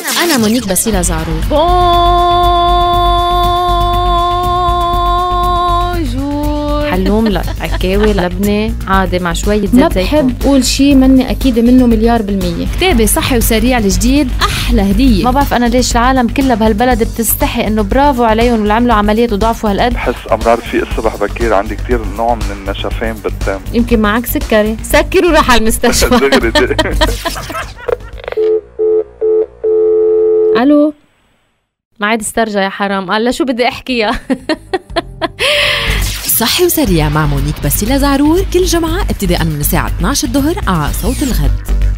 أنا مونيك باسيلا زعرور. حلوم لا عكاوي لبنة عادي مع شوية زيت ما زيتون. بحب قول شي مني أكيدة منه 1,000,000%. كتابي صحي وسريع الجديد أحلى هدية. ما بعرف أنا ليش العالم كلها بهالبلد بتستحي إنه برافو عليهم واللي عملوا عمليات وضعفوا هالقد. بحس أمرار في الصبح بكير عندي كتير نوع من النشفان بالدم. يمكن معك سكري، سكر وراح على المستشفى. ألو ما عاد استرجع يا حرام. قال لا شو بدي أحكيها. صحي وسريع مع مونيك باسيلا زعرور كل جمعة ابتداء من الساعة 12 الظهر على صوت الغد.